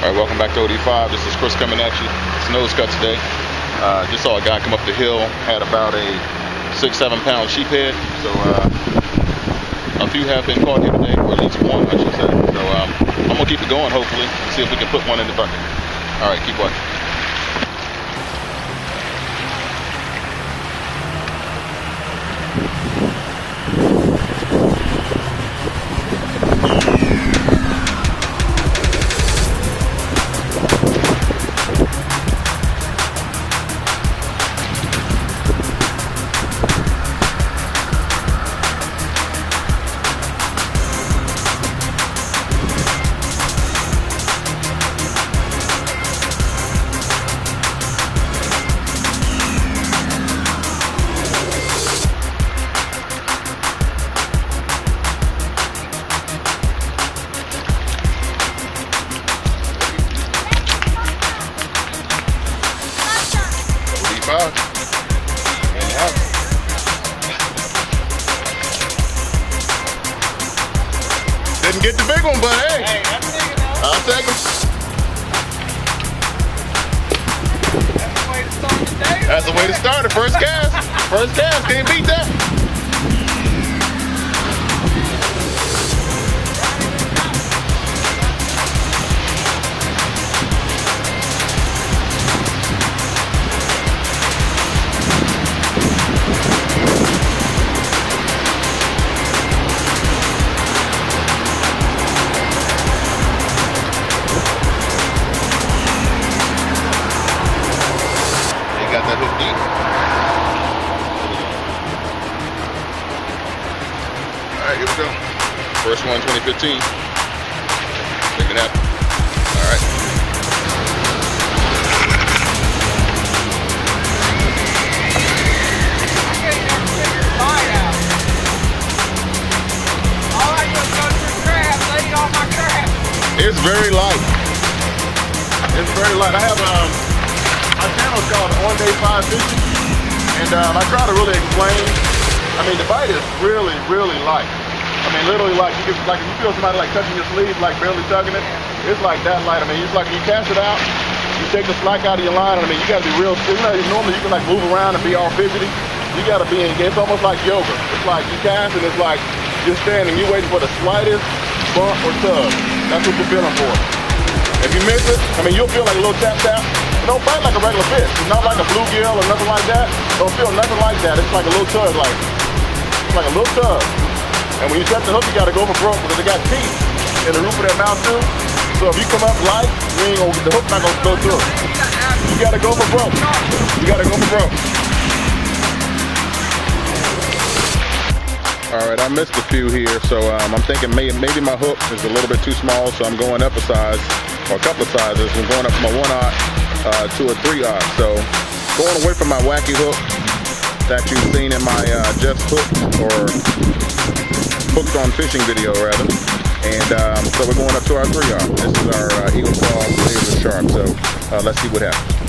Alright, welcome back to OD5. This is Chris coming at you. It's nose cut today. Just saw a guy come up the hill, had about a 6-7 pound sheephead. So a few have been caught here today, or at least one I should say. So I'm gonna keep it going, hopefully, see if we can put one in the bucket. Alright, keep watching. Didn't get the big one, but hey, that's big enough. I'll take him. That's the way to start the day. That's the way to start it. First cast. First cast. Can't beat that. Got that hook deep. Alright, here we go. First one, 2015. Make it happen. Alright. I can't even figure the bite out. All I do is go through crabs. I eat all my crabs. It's very light. It's very light. I have my channel is called On Day 5 Fishing, and I try to really explain. I mean, the bite is really, really light. I mean, literally, like if you feel somebody like touching your sleeve, like barely tugging it, it's like that light. I mean, it's like you cast it out, you take the slack out of your line. I mean, you got to be real. You know, normally you can like move around and be all fidgety. You got to be in. It's almost like yoga. It's like you cast and it's like you're standing, you're waiting for the slightest bump or tug. That's what you're feeling for. If you miss it, I mean, you'll feel like a little tap tap. It don't bite like a regular fish. It's not like a bluegill or nothing like that. Don't feel nothing like that. It's like a little tug, it's like a little tug. And when you set the hook, you gotta go for broke because it got teeth in the roof of their mouth too. So if you come up light, the hook's not gonna go through. You gotta go for broke. You gotta go for broke. All right, I missed a few here, so I'm thinking maybe my hook is a little bit too small, so I'm going up a size, or a couple of sizes. I'm going up from a 1/0 to a 3/0. So going away from my wacky hook that you've seen in my Just Hooked or Hooked on Fishing video rather. And so we're going up to our 3/0. This is our Eagle Claw Laser Sharp. So let's see what happens.